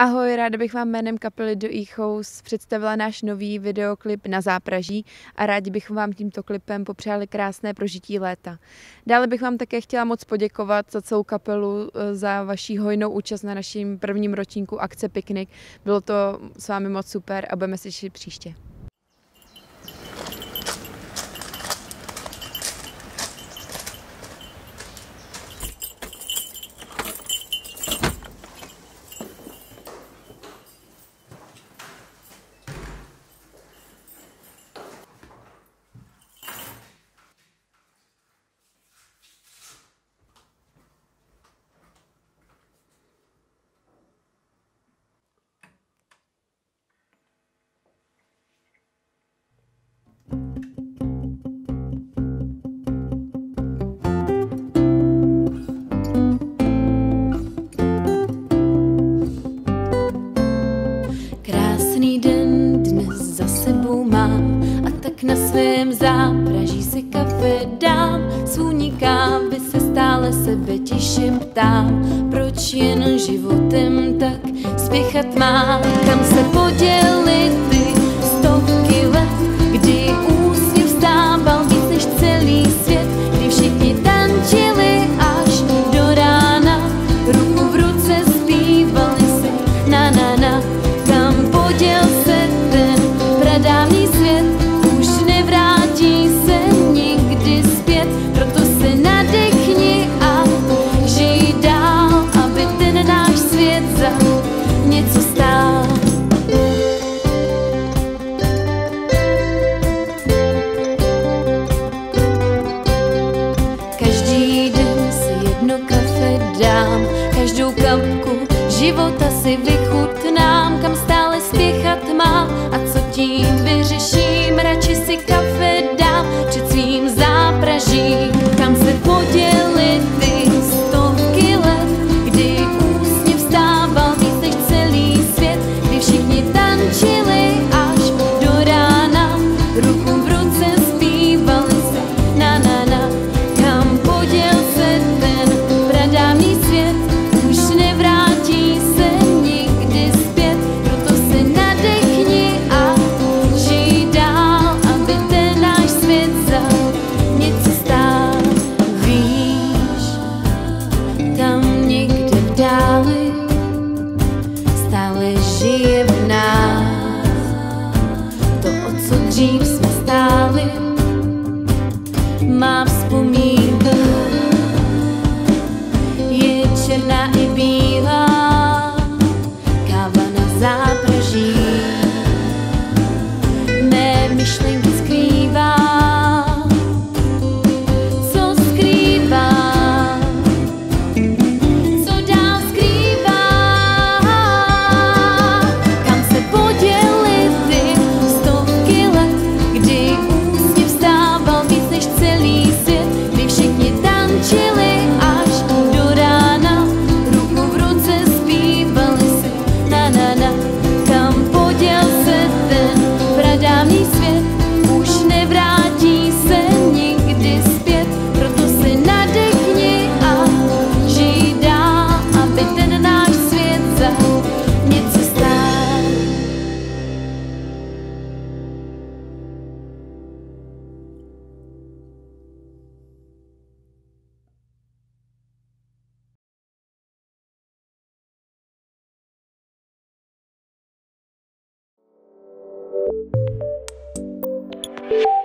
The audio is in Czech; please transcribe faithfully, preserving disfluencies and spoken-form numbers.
Ahoj, ráda bych vám jménem kapely The Echoes představila náš nový videoklip Na zápraží a rádi bychom vám tímto klipem popřáli krásné prožití léta. Dále bych vám také chtěla moc poděkovat za celou kapelu, za vaši hojnou účast na naším prvním ročníku akce Piknik. Bylo to s vámi moc super a budeme se těšit příště. Krásný den dnes za sebou mám a tak na svém zápraží si kafe dám. S vůní kávy se stále sebe tiše ptám, proč jen životem tak spěchat mám. Kam se poděly ty stovky let, kdy úsměv stával víc než celý svět, kdy všichni tančili až do rána, ruku v ruce zpívali si na na na. Poděl se ten pradávný svět, už nevrátí se nikdy zpět, proto se nadechni a žij dál, aby ten náš svět za něco stál. Každý den si jedno kafe dám, každou kapku života si vychutnám, kam stále spěchat mám a co tím vyřeším, radši si kafe dám před svým zápražím. Kam se poděly ty stovky let, kdy úsměv stával víc než celý svět, kdy všichni tančili až do rána, ruku v ruce zpívali se na na na. Kam poděl se ten pradávný svět, už nevrátí se nikdy zpět, proto se nadechni a žij dál, aby ten náš svět za něco stál. Víš, tam někde v dáli stále žije v nás to, o co dřív jsme stáli. Má vzpomínka je černá i bílá, káva na zápraží mé myšlenky skrývá. Co skrývá, co dál skrývá, kam se poděly ty stovky let, kdy úsměv stával víc než celý svět, kdy všichni tančili až do rána, ruku v ruce zpívali si na na na. Kam poděl se ten pradávný svět, už nevrátí se nikdy zpět, proto si nadechni a žij dál, aby ten náš svět za něco stál. you